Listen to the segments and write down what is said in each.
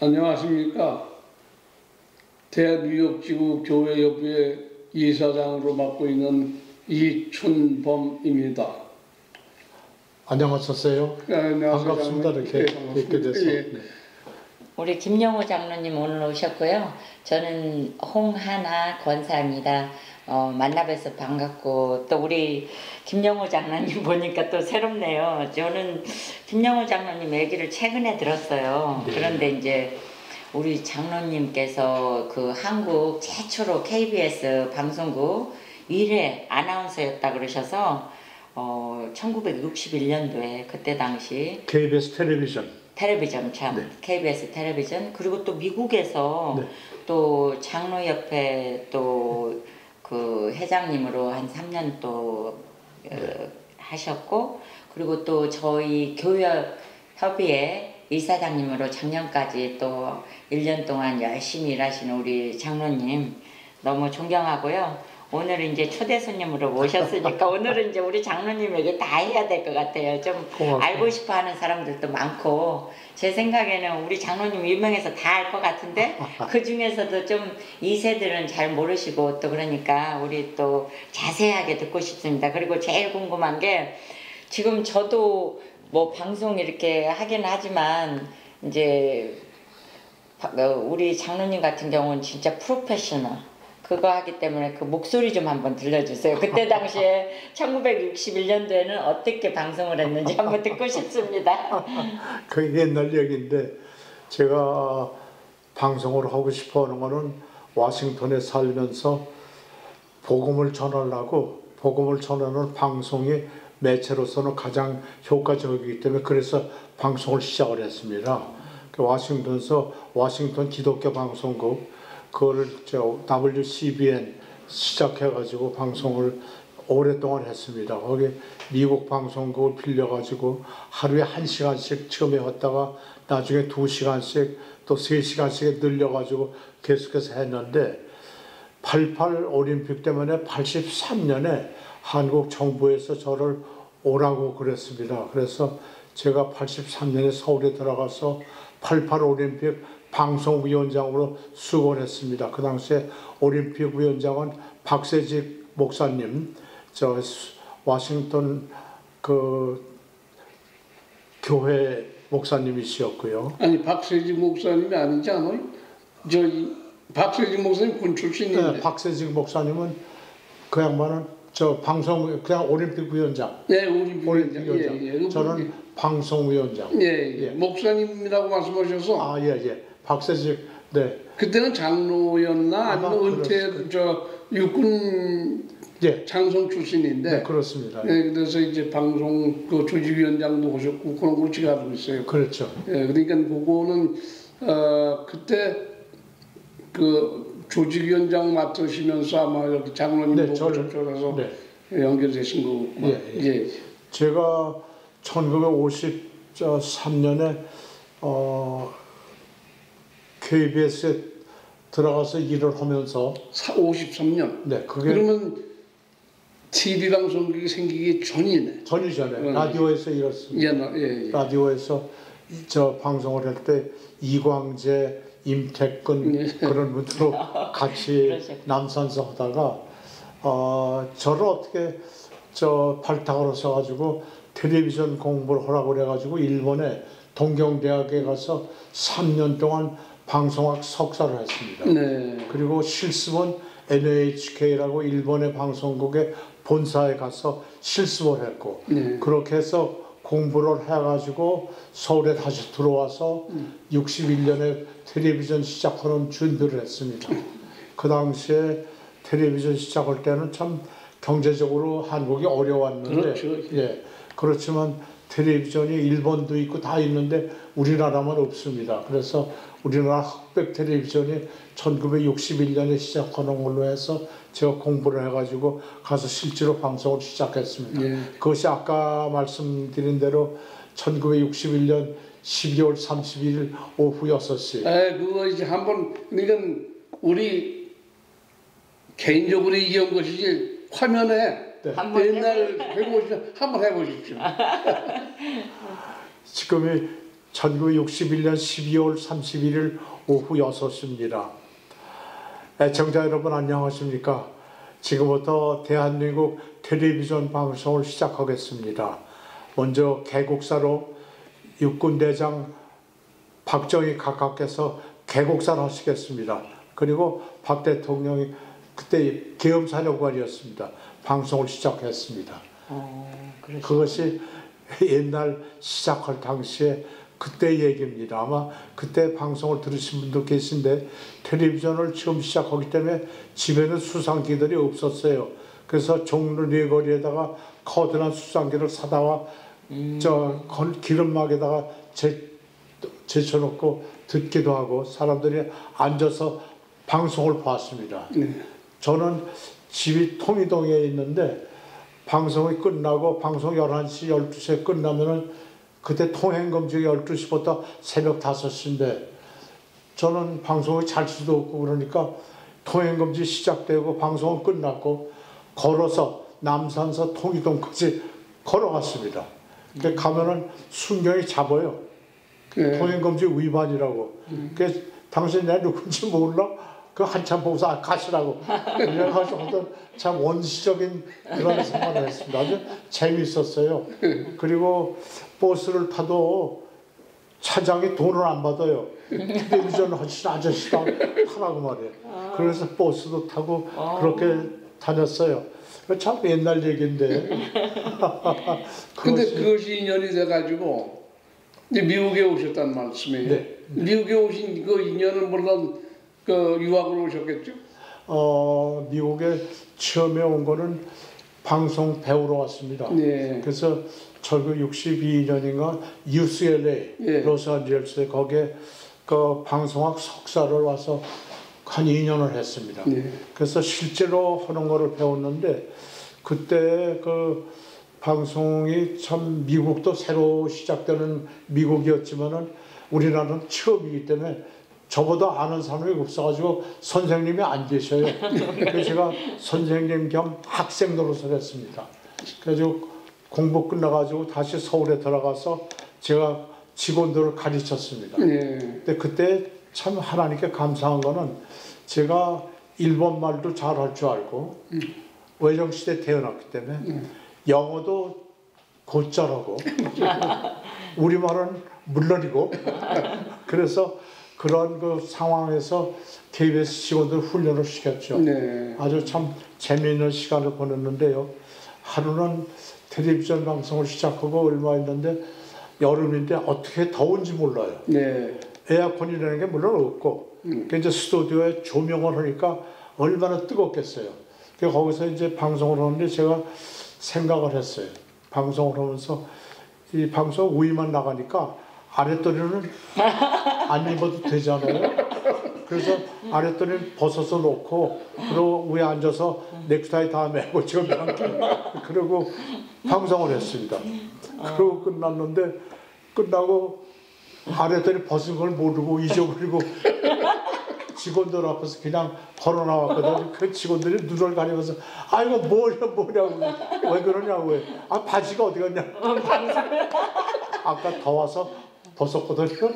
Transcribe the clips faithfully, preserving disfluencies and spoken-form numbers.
안녕하십니까. 대뉴욕지구 교회협의회 이사장으로 맡고 있는 이춘범입니다. 안녕하셨어요. 네, 안녕하세요. 반갑습니다. 이렇게 네, 뵙게 돼서. 예. 네. 우리 김영호 장로님 오늘 오셨고요. 저는 홍하나 권사입니다. 어, 만나뵈서 반갑고 또 우리 김영호 장로님 보니까 또 새롭네요. 저는 김영호 장로님 얘기를 최근에 들었어요. 네. 그런데 이제 우리 장로님께서 그 한국 최초로 케이비에스 방송국 일 회 아나운서였다 그러셔서 어, 천구백육십일 년도에 그때 당시 케이비에스 텔레비전 텔레비전 참 네. 케이비에스 텔레비전 그리고 또 미국에서 네. 또 장로협회 또 그 회장님으로 한 삼 년 또 네. 어, 하셨고 그리고 또 저희 교회협의회 이사장님으로 작년까지 또 일 년 동안 열심히 일하시는 우리 장로님 너무 존경하고요. 오늘 이제 초대 손님으로 모셨으니까 오늘은 이제 우리 장로님에게 다 해야 될 것 같아요. 좀 고맙습니다. 알고 싶어 하는 사람들도 많고 제 생각에는 우리 장로님 유명해서 다 알 것 같은데 그 중에서도 좀 이 세들은 잘 모르시고 또 그러니까 우리 또 자세하게 듣고 싶습니다. 그리고 제일 궁금한 게 지금 저도 뭐 방송 이렇게 하긴 하지만 이제 우리 장로님 같은 경우는 진짜 프로페셔널 그거 하기 때문에 그 목소리 좀 한번 들려주세요. 그때 당시에 천구백육십일 년도에는 어떻게 방송을 했는지 한번 듣고 싶습니다. 그 옛날 얘기인데 제가 방송을 하고 싶어 하는 거는 워싱턴에 살면서 복음을 전하려고 복음을 전하는 방송이 매체로서는 가장 효과적이기 때문에 그래서 방송을 시작을 했습니다. 그 워싱턴에서 워싱턴 기독교 방송국 그거를 저 더블유 씨 비 엔 시작해가지고 방송을 오랫동안 했습니다. 거기 미국 방송국을 빌려가지고 하루에 한 시간씩 처음에 했다가 나중에 두 시간씩 또 세 시간씩 늘려가지고 계속해서 했는데 팔십팔 올림픽 때문에 팔십삼 년에 한국 정부에서 저를 오라고 그랬습니다. 그래서 제가 팔십삼 년에 서울에 들어가서 팔십팔 올림픽 방송위원장으로 수고를 했습니다. 그 당시에 올림픽 위원장은 박세직 목사님, 저 워싱턴 그 교회 목사님이셨고요. 아니 박세직 목사님이 아니지 않아요? 저 박세직 목사님 군 출신인데. 네, 박세직 목사님은 그 양반은 저 방송 그냥 올림픽 위원장. 네, 올림픽, 올림픽 위원장. 위원장. 예, 예. 저는 방송위원장. 예, 예. 예. 목사님이라고 말씀하셔서. 아, 예, 예. 박세직, 네. 그때는 장로였나 아니면 은퇴 저 육군 예. 장성 출신인데. 네, 그렇습니다. 예, 그래서 이제 방송 그 조직위원장도 하셨고 그런 걸 제가 알고 있어요. 그렇죠. 예, 그러니까 그거는 어 그때 그 조직위원장 맡으시면서 아마 여기 장로님도 네, 저를, 저라서 네. 연결되신 거고. 예, 예. 예. 제가 천구백오십삼 년에 어, 케이비에스에 들어가서 일을 하면서 오십삼 년. 네, 그게 그러면 티비 방송국이 생기기 전이네. 전이 전에 음. 라디오에서 일했습니다. 예, 예, 예. 라디오에서 저 방송을 할 때 이광재, 임태근 예. 그런 분들로 같이 남산서 하다가 어, 저를 어떻게 저 발탁을 하셔가지고 텔레비전 공부를 하라고 그래가지고 일본에 동경대학에 가서 삼 년 동안 방송학 석사를 했습니다. 네. 그리고 실습은 엔 에이치 케이라고 일본의 방송국의 본사에 가서 실습을 했고 네. 그렇게 해서 공부를 해가지고 서울에 다시 들어와서 음. 육십일 년에 텔레비전 시작하는 준비를 했습니다. 그 당시에 텔레비전 시작할 때는 참 경제적으로 한국이 어려웠는데 그렇죠. 예, 그렇지만 텔레비전이 일본도 있고 다 있는데 우리나라만 없습니다. 그래서 우리나라 흑백 텔레비전이 천구백육십일 년에 시작하는 걸로 해서 제가 공부를 해가지고 가서 실제로 방송을 시작했습니다. 예. 그것이 아까 말씀드린 대로 천구백육십일 년 십이월 삼십일 오후 여섯 시. 에, 그거 이제 한번 이건 우리 개인적으로 얘기한 것이지 화면에 네. 옛날 백오십 년 한번 해보십시오. 지금이 천구백육십일 년 십이월 삼십일일 오후 여섯 시입니다. 애청자 여러분 안녕하십니까? 지금부터 대한민국 텔레비전 방송을 시작하겠습니다. 먼저 개국사로 육군대장 박정희 각하께서 개국사를 하시겠습니다. 그리고 박 대통령이 그때 계엄사령관이었습니다. 방송을 시작했습니다. 어, 그것이 옛날 시작할 당시에 그때 얘기입니다. 아마 그때 방송을 들으신 분도 계신데 텔레비전을 처음 시작하기 때문에 집에는 수상기들이 없었어요. 그래서 종로 네거리에다가 커다란 수상기를 사다가 음. 저 기름막에다가 제, 제쳐놓고 듣기도 하고 사람들이 앉아서 방송을 봤습니다. 네. 저는 집이 통이동에 있는데 방송이 끝나고 방송 열한 시, 열두 시에 끝나면은 그때 통행금지 열두 시부터 새벽 다섯 시인데 저는 방송을 잘 수도 없고 그러니까 통행금지 시작되고 방송은 끝났고 걸어서 남산서 통이동까지 걸어갔습니다. 근데 가면은 순경이 잡아요. 네. 통행금지 위반이라고. 음. 그래서 당신 내가 누군지 몰라? 그 한참 보고서 아, 가시라고. 그래가지고 어떤 참 원시적인 그런 생활을 했습니다. 아주 재미있었어요. 그리고 버스를 타도 차장이 돈을 안 받아요. 텔레비전 하시는 아저씨가 타라고 말이에요. 그래서 버스도 타고 그렇게 다녔어요. 참 옛날 얘기인데. 근데 그것이 인연이 돼가지고 미국에 오셨단 말씀이에요. 네. 미국에 오신 그 인연은 물론 그 유학으로 오셨겠죠? 어, 미국에 처음에 온 거는 방송 배우러 왔습니다. 네. 그래서 천구백육십이 년인가 유씨엘에이 네. 로스앤젤레스에 거기에 그 방송학 석사를 와서 한 이 년을 했습니다. 네. 그래서 실제로 하는 거를 배웠는데 그때 그 방송이 참 미국도 새로 시작되는 미국이었지만은 우리나라는 처음이기 때문에 저보다 아는 사람이 없어가지고 선생님이 안 계셔요. 그래서 제가 선생님 겸 학생 노릇을 했습니다. 그래서 공부 끝나가지고 다시 서울에 들어가서 제가 직원들을 가르쳤습니다. 네. 근데 그때 참 하나님께 감사한 거는 제가 일본 말도 잘할 줄 알고 음. 외정시대에 태어났기 때문에 음. 영어도 곧잘하고 우리말은 물론이고 그래서 그런 그 상황에서 케이비에스 직원들 훈련을 시켰죠. 네. 아주 참 재미있는 시간을 보냈는데요. 하루는 텔레비전 방송을 시작하고 얼마 있는데 여름인데 어떻게 더운지 몰라요. 네. 에어컨이라는 게 물론 없고 음. 이제 스튜디오에 조명을 하니까 얼마나 뜨겁겠어요. 거기서 이제 방송을 하는데 제가 생각을 했어요. 방송을 하면서 이 방송 위만 나가니까 아랫도리는 안 입어도 되잖아요. 그래서 아랫도리는 벗어서 놓고 그리고 위에 앉아서 넥타이 다 매고 지금 그리고 방송을 했습니다. 그리고 끝났는데 끝나고 아랫도리 벗은 걸 모르고 잊어버리고 직원들 앞에서 그냥 걸어 나왔거든요. 그 직원들이 눈을 가리면서 아 이거 뭐냐 뭐냐고 왜 그러냐고 왜? 아 바지가 어디 갔냐? 아까 더워서 벗었거든요.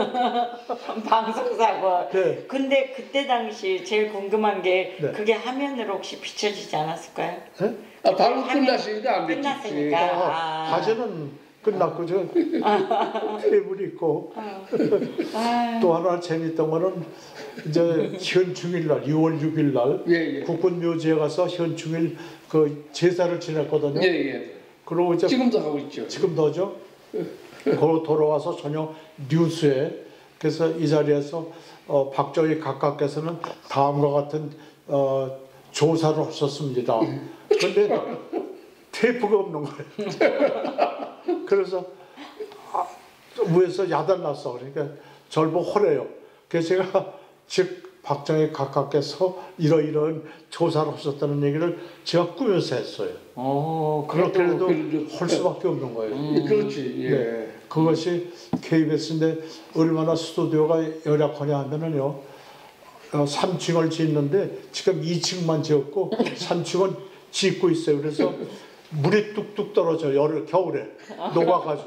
방송사고. 네. 근데 그때 당시 제일 궁금한 게 네. 그게 화면으로 혹시 비춰지지 않았을까요? 네? 아, 바로 끝났으니까 안 비쳤지. 끝났으니까. 아, 바지는 끝났고 저 테이블이 있고 또 하나 재밌던 거는 이제 현충일날 유월 육일 날 예, 예. 국군묘지에 가서 현충일 그 제사를 지냈거든요. 예, 예. 그리고 이제 지금도 하고 있죠. 지금도 하죠. 거기로 돌아와서 저녁 뉴스에 그래서 이 자리에서 어, 박정희 각하께서는 다음과 같은 어, 조사를 하셨습니다. 그런데 테이프가 없는 거예요. 그래서 아, 위에서 야단났어. 그러니까 저를 보고 호래요. 그래서 제가 즉 박정희 각하께서 이러이러한 조사를 하셨다는 얘기를 제가 꾸며서 했어요. 어, 그렇게 해도 할 수밖에 없는 거예요. 음, 그렇지. 예. 네. 그것이 케이비에스인데 얼마나 스튜디오가 열악하냐 하면은요. 어, 삼 층을 짓는데 지금 이 층만 지었고 삼 층은 짓고 있어요. 그래서 물이 뚝뚝 떨어져 여름 겨울에 녹아가지고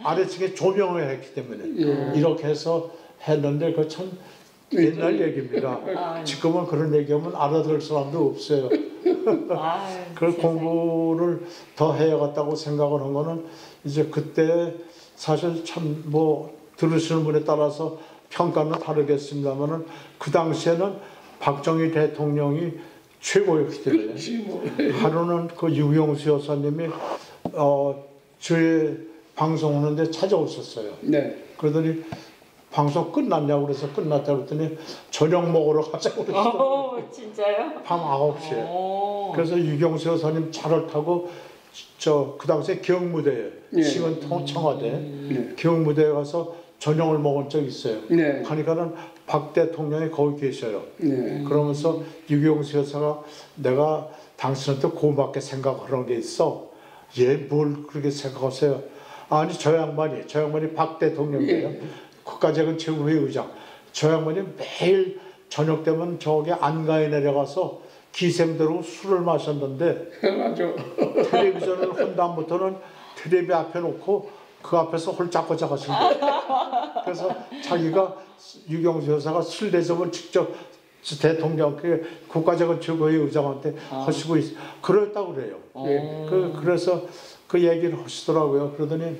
아래층에 조명을 했기 때문에 예. 이렇게 해서 했는데 그 참 옛날 얘기입니다. 아, 지금은 그런 얘기하면 알아들을 사람도 없어요. 아유, 그 세상에. 공부를 더 해야겠다고 생각을 한 거는 이제 그때 사실 참 뭐 들으시는 분에 따라서 평가는 다르겠습니다만은 그 당시에는 박정희 대통령이 최고였기 때문에 그렇지 뭐. 하루는 그 유경수 여사님이 어 저희 방송하는데 찾아오셨어요. 네. 그러더니 방송 끝났냐고 그래서 끝났다 그랬더니 저녁 먹으러 가자고 그랬어요. 오, 진짜요? 밤 아홉 시에. 오. 그래서 유경수 여사님 차를 타고 저 그 당시에 경무대에 예. 시은 청와대 네. 경무대에 가서 저녁을 먹은 적이 있어요. 네. 하니까는 박 대통령이 거기 계셔요. 네. 그러면서 유경수 여사가 내가 당신한테 고맙게 생각하는 게 있어. 얘 뭘 그렇게 생각하세요? 아니 저 양반이 저 양반이 박 대통령이에요. 예. 국가재건 최고회 의장. 저 양반이 매일 저녁 되면 저기 안가에 내려가서 기생들하고 술을 마셨는데 맞아. 텔레비전을 한 다음부터는 텔레비 앞에 놓고 그 앞에서 홀짝홀짝 하신대요. 그래서 자기가 유경수 여사가 술 대접을 직접 대통령 그 국가재건 최고회 의장한테 아. 하시고 있, 그랬다고 그래요. 예. 그 그래서 그 얘기를 하시더라고요. 그러더니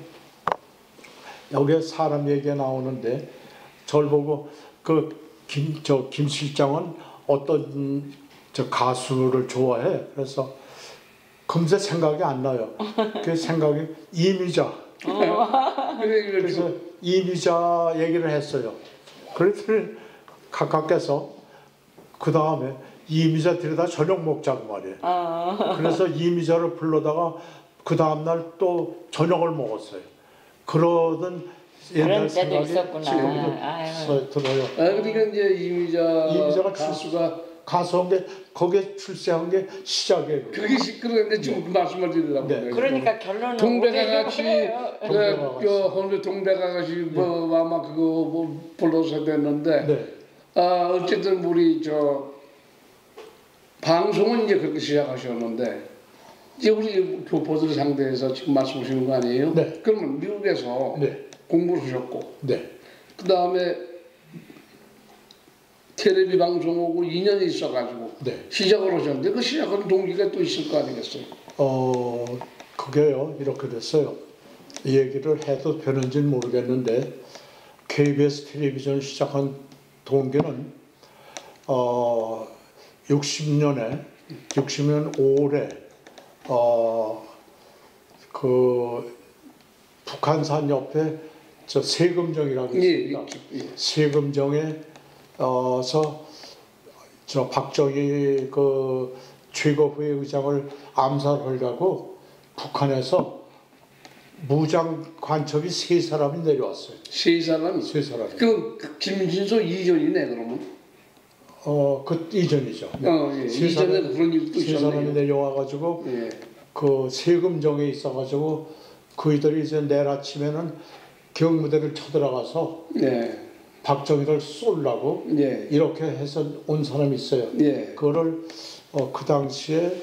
여기에 사람 얘기가 나오는데 저를 보고 그 김 저 김 실장은 어떤 저 가수를 좋아해. 그래서 금세 생각이 안 나요. 그 생각이 이미자. 그래, 그래서 이미자 얘기를 했어요. 그랬더니 가깝게서 그 다음에 이미자 들여다 저녁 먹자고 말이에요. 아. 그래서 이미자를 불러다가 그 다음날 또 저녁을 먹었어요. 그러던 옛날 그런 때도 생각이 있었구나. 지금도 아유. 들어요. 아 그러니까 이제 이미자 이미자가 가수가 가수한 게 거기에 출세한 게 시작이에요. 그게 시끄러운데 지금 그 말씀을 드리려고 네. 그래요. 그러니까 결론은 동백아가씨, 동백아가씨. 그 혼자 동백아가씨 뭐 아마 그거 뭐 불러서 됐는데, 네. 아 어쨌든 우리 저 방송은 이제 그렇게 시작하셨는데, 이제 우리 교포들 상대해서 지금 말씀하시는 거 아니에요? 네. 그러면 미국에서 네. 공부를 하셨고, 네. 그 다음에 텔레비 방송하고 인연이 있어가지고 네. 시작을 하셨는데 그 시작하는 동기가 또 있을 거 아니겠어요? 어, 그게요, 이렇게 됐어요. 이 얘기를 해도 되는지는 모르겠는데, 케이비에스 텔레비전 시작한 동기는, 어, 육십 년에, 육십 년 오월에, 어, 그, 북한산 옆에 저 세금정이라고 예, 있습니다. 예. 세금정에, 어서 저 박정희 그 최고회 의장을 암살하려고 북한에서 무장 관첩이 세 사람이 내려왔어요. 세 사람이? 세 사람이. 그럼 김진소 이전이네 그러면? 어, 그 이전이죠. 네. 어, 예. 세 이전에 사람, 그런 일도 세 사람이 있었네요. 내려와가지고 예. 그 세금정에 있어가지고 그이들이 이제 내일 아침에는 경무대를 쳐들어가서 네. 박정희를 쏠라고 예. 이렇게 해서 온 사람이 있어요. 예. 그거를 어, 그 당시에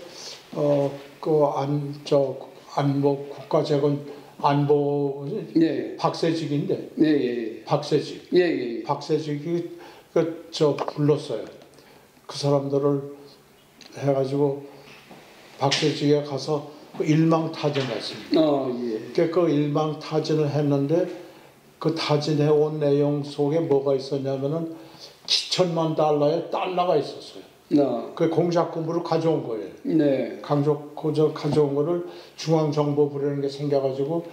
어그안저 안보 국가재건 안보 예. 박세직인데 예. 예. 박세직 예. 예. 박세직이 그 저 불렀어요. 그 사람들을 해가지고 박세직에 가서 그 일망타진했습니다. 어, 예. 그, 그 일망타진을 했는데 그 타진해 온 내용 속에 뭐가 있었냐면은 칠천만 달러의 달러가 있었어요. 어. 그 공작금으로 가져온 거예요. 네. 강조 고저 가져온 거를 중앙정보부라는 게 생겨가지고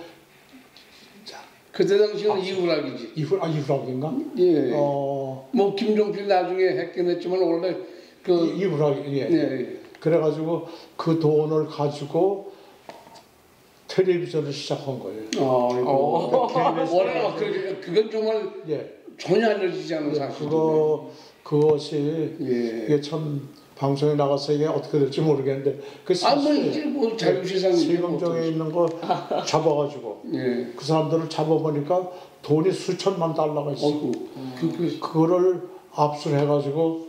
그때 당시는 이후락이지. 이후 아 이후락인가? 예. 어 뭐 김종필 나중에 했긴 했지만 원래 그 이- 이후락 예. 네. 그래가지고 그 돈을 가지고 텔레비전을 시작한 거예요. 어, 이거. 케이비에스 원래 그 그건 정말 예. 전혀 알려지지 않은 사실인데. 그거 그것이 예. 이게 참 방송에 나가서 이게 어떻게 될지 모르겠는데 그 아, 뭐 사실 이제 뭐 자유시장이 세금정에 있는 거 잡아가지고 예. 그 사람들을 잡아보니까 돈이 수천만 달러가 있어. 어이구. 그, 그, 그거를 압수해가지고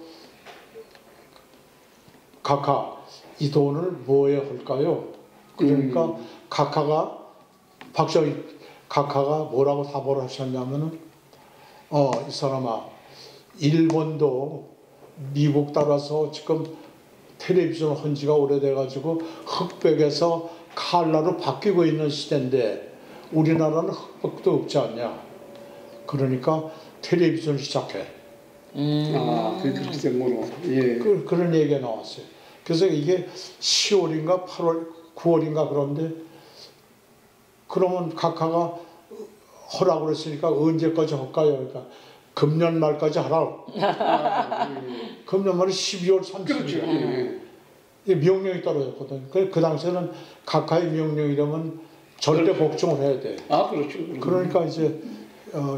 각하 이 돈을 뭐에 할까요? 그러니까 음. 각하가 박정희 각하가 뭐라고 답을 하셨냐면은 어, 이 사람아, 일본도 미국 따라서 지금 텔레비전 한 지가 오래돼가지고 흑백에서 칼라로 바뀌고 있는 시대인데 우리나라는 흑백도 없지 않냐. 그러니까 텔레비전 시작해. 음. 아, 그렇게 된 거로. 예. 그, 그런 얘기가 나왔어요. 그래서 이게 시월인가 팔월, 구월인가 그런데 그러면 각하가 하라고 그랬으니까 언제까지 할까요? 그러니까 금년 말까지 하라. 아, 예. 금년 말이 십이월 삼십일. 그렇죠. 예. 이 명령이 떨어졌거든요. 그, 그 당시에는 각하의 명령이라면 절대 복종을 해야 돼. 아, 그렇죠. 그러니까 이제 어,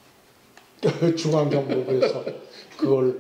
중앙정보부에서 그걸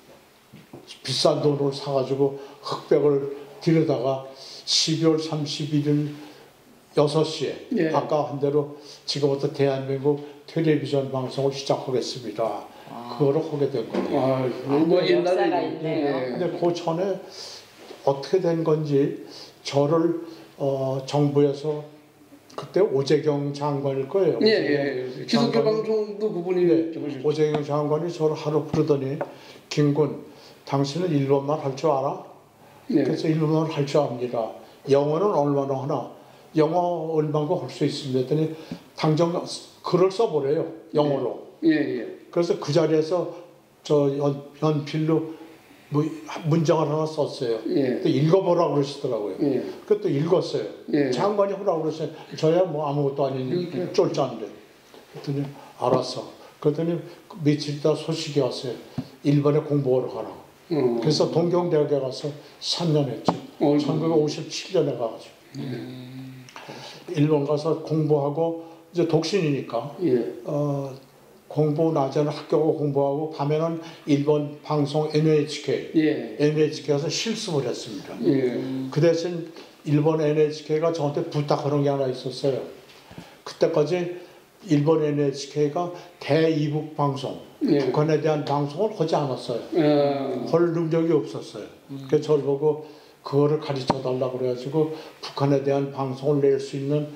비싼 돈으로 사가지고 흑백을 들여다가 십이월 삼십일일 여섯 시에 예. 아까 한 대로 지금부터 대한민국 텔레비전 방송을 시작하겠습니다. 아. 그거를 하게 된 거예요. 아, 뭐 역사가 옛날에 있네요. 근데 그 전에 어떻게 된 건지 저를 어, 정부에서 그때 오재경 장관일 거예요. 예, 예. 기독교 방송도 그분이 네, 적으셨죠. 오재경 장관이 저를 하루 부르더니 김군, 당신은 일본말 할 줄 알아? 네. 그래서 일본말 할 줄 압니다. 영어는 얼마나 하나? 영어 얼마고 할 수 있습니다. 했더니 당장 글을 써보래요. 영어로. 예, 예. 그래서 그 자리에서 저 연, 연필로 뭐 문장을 하나 썼어요. 예. 또 읽어보라고 그러시더라고요. 예. 그것도 읽었어요. 예. 장관이 하라고 그러셨어요. 저야 뭐 아무것도 아닌 그러니까. 쫄짜인데. 그랬더니 알았어. 그랬더니 며칠 있다 소식이 왔어요. 일본에 공부하러 가라고. 어. 그래서 동경대학에 가서 삼 년 했죠. 어, 천구백오십칠 년에 가가지고. 음. 일본 가서 공부하고 이제 독신이니까 예. 어, 공부 낮에는 학교 가고 공부하고 밤에는 일본 방송 엔에이치케이 예. 엔에이치케이에서 실습을 했습니다. 예. 그 대신 일본 엔에이치케이가 저한테 부탁하는 게 하나 있었어요. 그때까지 일본 엔에이치케이가 대이북 방송, 예. 북한에 대한 방송을 하지 않았어요. 어. 할 능력이 없었어요. 그래서 저를 보고 그거를 가르쳐 달라고 그래가지고 북한에 대한 방송을 낼 수 있는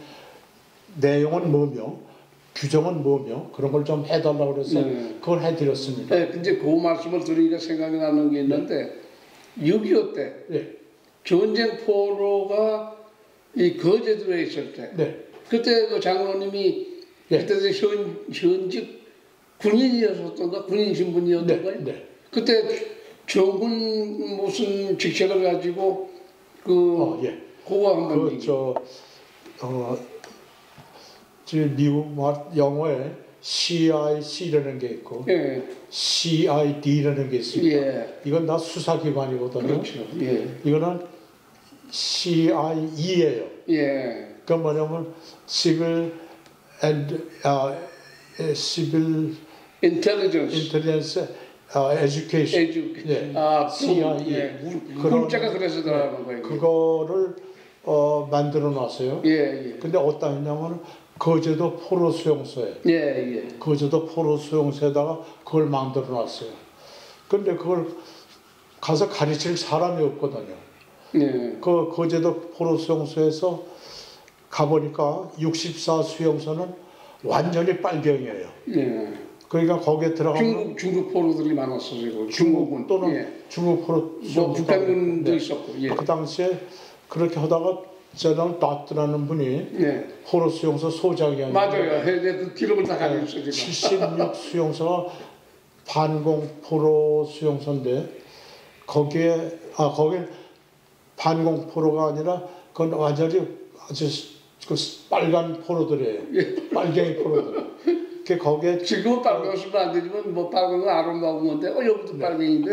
내용은 뭐며 규정은 뭐며 그런 걸 좀 해달라고 그래서 네. 그걸 해드렸습니다. 네, 근데 그 말씀을 들으니까 생각이 나는 게 있는데 육이오 때 네. 전쟁 포로가 이 거제도에 있을 때 네. 그때 그 장로님이 네. 그때 현, 현직 군인이었던가 군인 신분이었던가요? 네. 네. 그때 정군 무슨 직책을 가지고 그 어, 예. 그거 한번 그, 얘기. 저, 어, 지금 미국 말- 영어에 씨아이씨라는 게 있고 예. 씨아이디라는 게 있습니다. 예. 이건 다 수사기관이거든요. 그렇죠. 예. 이거는 씨아이이예요. 예. 그 뭐냐면 Civil and 아, 에, Civil 인텔리전스. Intelligence 아, Education. 에듀. 예. 아, 씨아이이. 예. 그런- 문자가 그래서 들어가는 거예요. 그거를 어, 만들어 놨어요. 예, 예. 근데 어디다 했냐면 거제도 포로 수용소에 예, 예. 거제도 포로 수용소에다가 그걸 만들어 놨어요. 근데 그걸 가서 가르칠 사람이 없거든요. 예. 그 거제도 포로 수용소에서 가보니까 육십사 수용소는 완전히 빨병이에요. 예. 그러니까 거기에 들어가면 중국 중국 포로들이 많았어요. 중국 중국군 또는 예. 중국 포로 뭐 수용소 북한군도 네. 있었고. 예. 그 당시에 그렇게 하다가 저는 나트라는 분이 예. 포로 수용소 소장이었는데 맞아요. 해- 그 기록을 다 가지고 있어요. 지금. 칠십육 수용소가 반공 포로 수용소인데 거기에 아 거긴 반공 포로가 아니라 그건 완전히 아주 그 빨간 포로들이에요. 예. 빨갱이 포로들. 그 거기에 지금은 빨간색은 안 되지만 뭐 빨간 거 아름다운 건데 어 여기도 빨갱인데.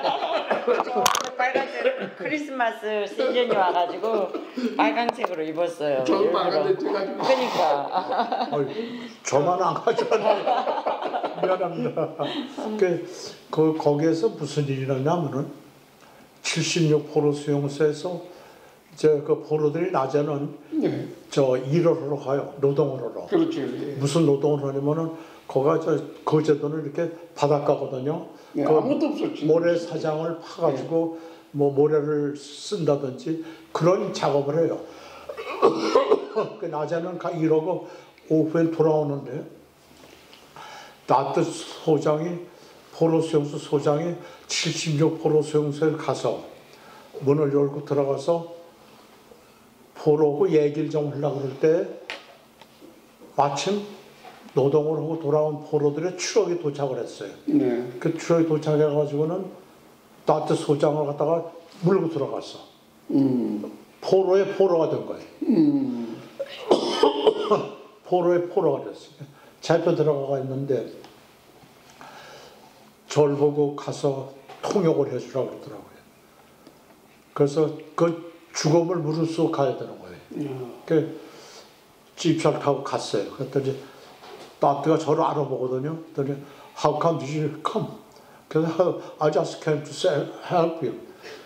빨간색 크리스마스 시즌이 와가지고 빨간색으로 입었어요. 저는 일부러. 빨간색 해가지고. 그러니까 어이, 저만 안 가져왔네. 미안합니다. 그, 그 거기에서 무슨 일이 났냐면은 칠십육 포로 수용소에서 이제 그 포로들이 낮에는 예. 저 일을 하러 가요. 노동을 하러. 그렇죠. 예. 무슨 노동을 하냐면은 거가 저 거제도는 이렇게 바닷가거든요. 네, 그 아무것도 없었지. 모래사장을 파가지고 뭐 모래를 쓴다든지 그런 작업을 해요. 그 낮에는 가 이러고 오후에 돌아오는데 나트 소장이 포로 수용소 소장이 칠십육 포로 수용소에 가서 문을 열고 들어가서 포로하고 얘기를 좀 하려고 그럴 때 마침 노동을 하고 돌아온 포로들의 추럭이 도착을 했어요. 네. 그 추럭이 도착해가지고는 나트 소장을 갖다가 물고 들어갔어. 음. 포로의 포로가 된 거예요. 음. 포로의 포로가 됐어요. 잡혀 들어가 있는데 저를 보고 가서 통역을 해주라고 그러더라고요. 그래서 그 죽음을 무릅쓰고 가야 되는 거예요. 음. 그 집차를 타고 갔어요. 그랬더니 나트가 저를 알아보거든요. 그랬더니 How come did you come? 그래서 I just came to say, help you.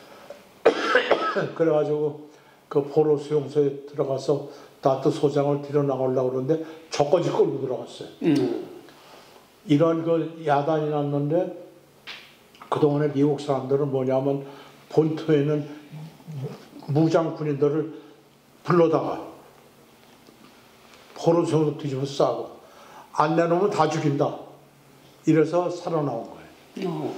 그래가지고 그 포로 수용소에 들어가서 나트 소장을 데려 나가려고 그러는데 저까지 끌고 들어갔어요. 음. 이런 그 야단이 났는데 그동안에 미국 사람들은 뭐냐면 본토에 있는 무장 군인들을 불러다가 포로 수용소 뒤집어 싸고 안 내놓으면 다 죽인다. 이래서 살아나온 거예요.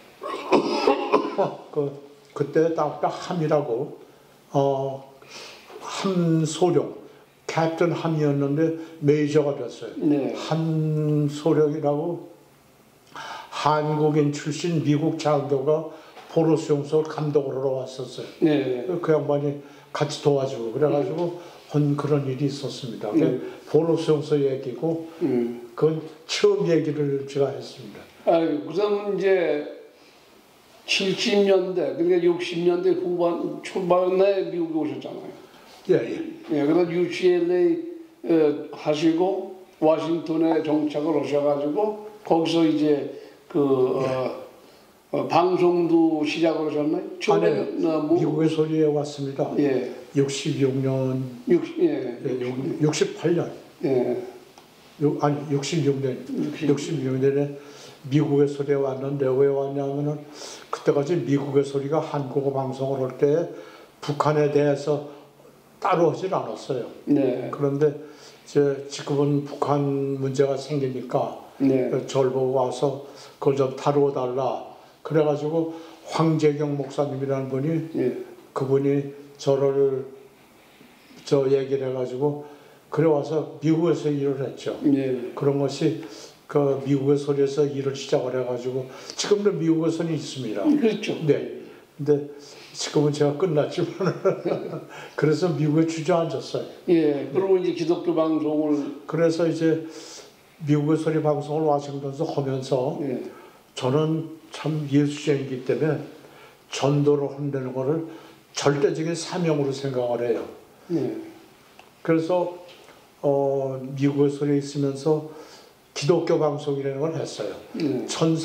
어. 그, 그때 딱 함이라고 어, 함소령 캡틴 함이었는데 메이저가 됐어요. 네. 함소령이라고 한국인 출신 미국 장교가 포로 수용소 감독을 하러 왔었어요. 네. 그 양반이 같이 도와주고 그래가지고 한 그런 일이 있었습니다. 네. 포로 수용소 얘기고 음. 그건 처음 얘기를 제가 했습니다. 아, 그다음 이제 칠십 년대 그러니까 육십 년대 후반 초반에 미국에 오셨잖아요. 예, 예. 예, 그래서 유씨엘에이 어, 하시고 워싱턴에 정착을 하셔가지고 거기서 이제 그 어, 어, 방송도 시작을 하셨나요? 처음에는 어, 뭐, 미국의 소리에 왔습니다. 예, 육십육 년, 육, 예, 예, 육십팔 년, 예, 육, 아니 육십육 년, 육십육 년에 미국의 소리에 왔는데 왜 왔냐면은 그때까지 미국의 소리가 한국어 방송을 할 때 북한에 대해서 따로 하질 않았어요. 네, 그런데 이제 지금은 북한 문제가 생기니까 네, 저를 보고 와서 그걸 좀 다루어 달라. 그래가지고 황재경 목사님이라는 분이 예, 그분이 저를 저 얘기를 해가지고 그래 와서 미국에서 일을 했죠. 예, 그런 것이 그 미국의 소리에서 일을 시작을 해가지고 지금도 미국에서는 있습니다. 그렇죠. 네. 근데 지금은 제가 끝났지만 그래서 미국에 주저앉았어요. 예, 그리고 이제 기독교 방송을 그래서 이제 미국의 소리 방송을 워싱턴에서 하면서 예, 저는 참 예수쟁이기 때문에 전도를 한다는 것을 절대적인 사명으로 생각을 해요. 예, 그래서 어, 미국의 소리에 있으면서 기독교 방송이라는 걸 했어요. 예,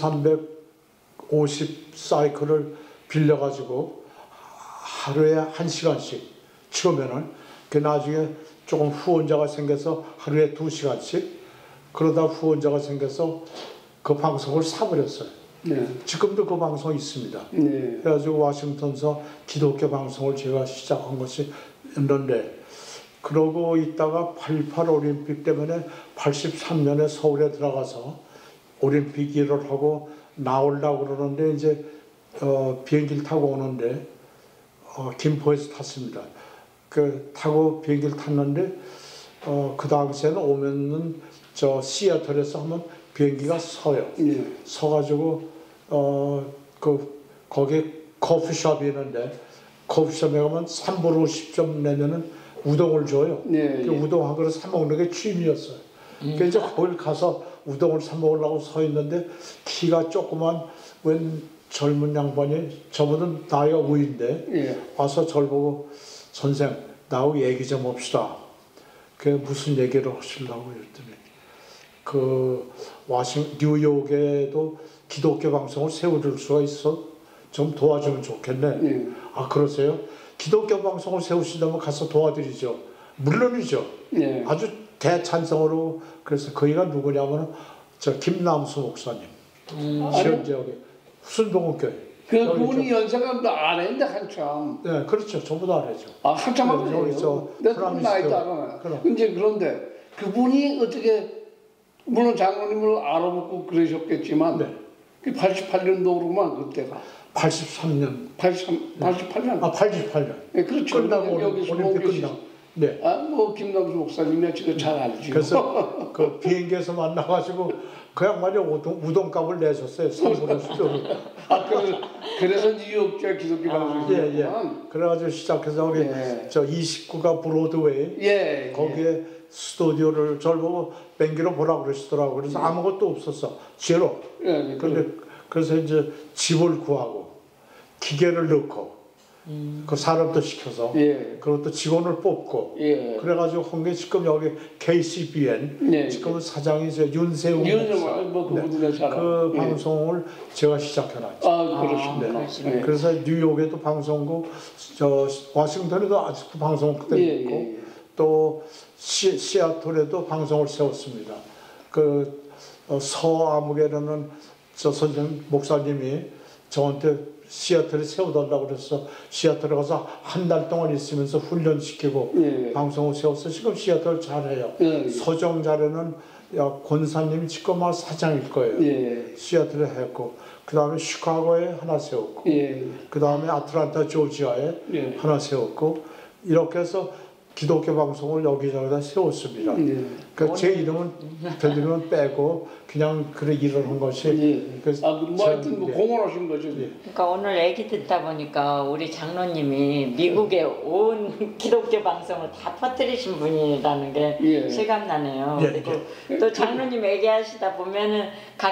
천삼백오십 사이클을 빌려가지고 하루에 한 시간씩 처음에는 그 나중에 조금 후원자가 생겨서 하루에 두 시간씩 그러다 후원자가 생겨서 그 방송을 사버렸어요. 네, 지금도 그 방송이 있습니다. 네, 그래가지고 워싱턴에서 기독교 방송을 제가 시작한 것이 있는데 그러고 있다가 팔십팔 올림픽 때문에 팔십삼 년에 서울에 들어가서 올림픽 일을 하고 나오려고 그러는데 이제 어, 비행기를 타고 오는데 어, 김포에서 탔습니다. 그 타고 비행기를 탔는데 어, 그 당시에는 오면은 저 시애틀에서 하면 비행기가 서요. 예, 서가지고 어, 그 거기 커피숍이 있는데 커피숍에 가면 삼 불 오십 점 내면은 우동을 줘요. 네, 그 예. 우동 한 그릇 사 먹는 게 취미였어요. 음. 그래서 이제 거길 가서 우동을 사 먹으려고 서 있는데 키가 조그만 웬 젊은 양반이 저보다 나이가 오인데 예, 와서 저를 보고 선생 나하고 얘기 좀 합시다. 그 무슨 얘기를 하시려고 그랬더니 그 와싱 뉴욕에도 기독교 방송을 세워줄 수가 있어 좀 도와주면 좋겠네. 예. 아 그러세요? 기독교 방송을 세우시다면 가서 도와드리죠. 물론이죠. 예. 아주 대찬성으로. 그래서 그이가 누구냐면 저 김남수 목사님. 음. 지역 지역에 후순동원교회. 그 그분이 연세가 안 했는데 한참. 네, 그렇죠. 전부 다 알죠. 아 한참 네, 하고 여기 저 내가 그 프라미스 나이도 알아. 그럼. 이제 그런데 그분이 어떻게 물론 장로님을 알아보고 그러셨겠지만 네. 그 팔십팔 년도로만 그때가 팔십삼 년. 팔십삼, 팔십팔 년. 아, 팔십팔 년. 네, 그렇죠. 끝나고 여기서 올림픽 뭐 끝나고. 네. 아, 뭐 김남수 목사님이 지금 잘 알죠. 그래서 그 비행기에서 만나가지고 그 양반이 우동, 우동값을 내줬어요. 삼분의 수저를. 아, 그래서, 그래서 뉴욕제 기독교 방송이 예, 예. 그래가지고 시작해서 거기 예. 저 이십구가 브로드웨이 예, 거기에 예. 스튜디오를 저를 보고 뱅기로 보라 그러시더라고요. 그래서 예. 아무것도 없었어. 제로. 예, 예. 근데 그래서 이제 집을 구하고 기계를 넣고 음. 그 사람도 시켜서 예. 그리고 또 직원을 뽑고 예. 그래가지고 홍게 지금 여기 케이씨비엔 예. 지금은 사장이 이제 윤세웅 윤세웅 뭐 그분들 잘 그 예. 방송을 제가 시작해놨죠. 아, 그러시네. 그러시네. 예. 그래서 뉴욕에도 방송국, 저 워싱턴에도 아직도 방송국들이 예, 있고 예, 예. 또 시, 시애틀에도 방송을 세웠습니다. 그 어, 서아무개라는 저 선생 목사님이 저한테 시애틀에 세워달라고 그래서 시애틀에 가서 한 달 동안 있으면서 훈련시키고 예. 방송을 세워서 지금 시애틀 잘해요. 예. 서정자료는 야, 권사님이 지금 아마 사장일 거예요. 예. 시애틀에 했고 그 다음에 시카고에 하나 세웠고 예. 그 다음에 아틀란타 조지아에 예. 하나 세웠고 이렇게 해서 기독교 방송을 여기저기다 세웠습니다. 예. 그러니까 제 이름은 별이름은 빼고 그냥 그래 일을 한 것이 예. 그래서 아, 뭐 저- 하여튼 뭐 예. 공헌하신 거죠. 예. 그러니까 오늘 얘기 듣다 보니까 우리 장로님이 미국에 온 기독교 방송을 다 퍼뜨리신 분이라는 게 예. 실감나네요. 예, 그리고 또 장로님 얘기하시다 보면은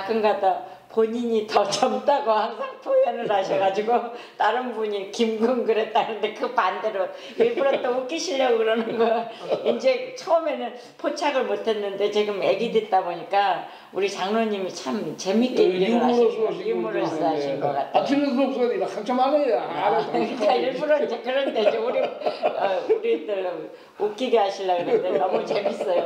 가끔가다 본인이 더 젊다고 항상 표현을 하셔가지고 다른 분이 김군 그랬다는데 그 반대로 일부러 또 웃기시려고 그러는 거 이제 처음에는 포착을 못했는데 지금 얘기 듣다 보니까 우리 장로님이 참 재밌게 얘기를 하시고 유머러스 하신 것 같아요. 아, 김남수 목사님 한참 안 해요. 아, 그러니까 일부러 이제 그런데 이제 우리 어, 우리들 웃기게 하시려고 그랬는데 너무 재밌어요.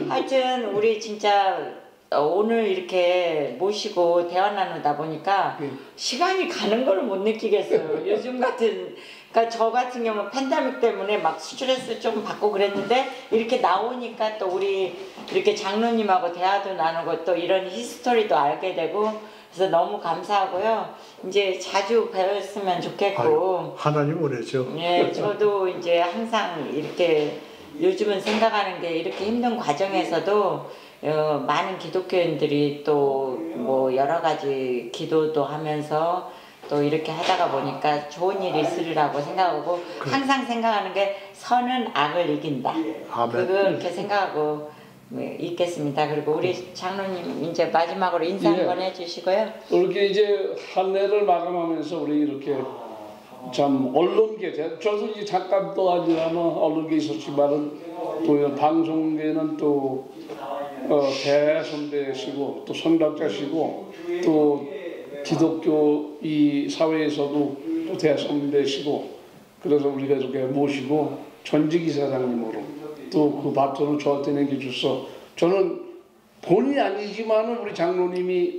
하여튼 우리 진짜 오늘 이렇게 모시고 대화 나누다 보니까 네. 시간이 가는 걸 못 느끼겠어요. 요즘 같은 그러니까 저 같은 경우는 팬데믹 때문에 막 스트레스 좀 받고 그랬는데 이렇게 나오니까 또 우리 이렇게 장로님하고 대화도 나누고 또 이런 히스토리도 알게 되고 그래서 너무 감사하고요. 이제 자주 뵈었으면 좋겠고. 아유, 하나님 은혜죠. 예, 저도 이제 항상 이렇게 요즘은 생각하는 게 이렇게 힘든 과정에서도 어, 많은 기독교인들이 또 뭐 여러 가지 기도도 하면서 또 이렇게 하다가 보니까 좋은 일이 있으리라고 생각하고 항상 생각하는 게 선은 악을 이긴다. 아멘. 그렇게 생각하고 네, 있겠습니다. 그리고 우리 장로님 이제 마지막으로 인사 예. 한번 해주시고요. 이렇게 이제 한 해를 마감하면서 우리 이렇게 참 언론계, 저도 이제 잠깐 또 아니라면 언론계에 있었지만은 또 방송계는 또 어, 대선배시고 또 선각자시고 또 기독교 이 사회에서도 또 대선배시고 그래서 우리가 이렇게 모시고 전직 이사장님으로 또 그 바톤을 저한테 넘겨줘서 저는 본인이 아니지만은 우리 장로님이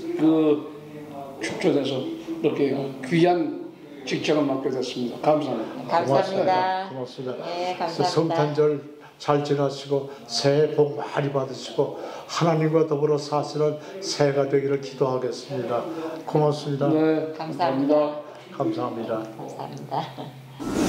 그 추천해서 이렇게 귀한 직책을 맡게 됐습니다. 감사합니다. 감사합니다. 고맙습니다. 네, 그래서 감사합니다. 성탄절 잘 지나시고 새해 복 많이 받으시고 하나님과 더불어 사시는 새해가 되기를 기도하겠습니다. 고맙습니다. 네, 감사합니다. 감사합니다. 감사합니다.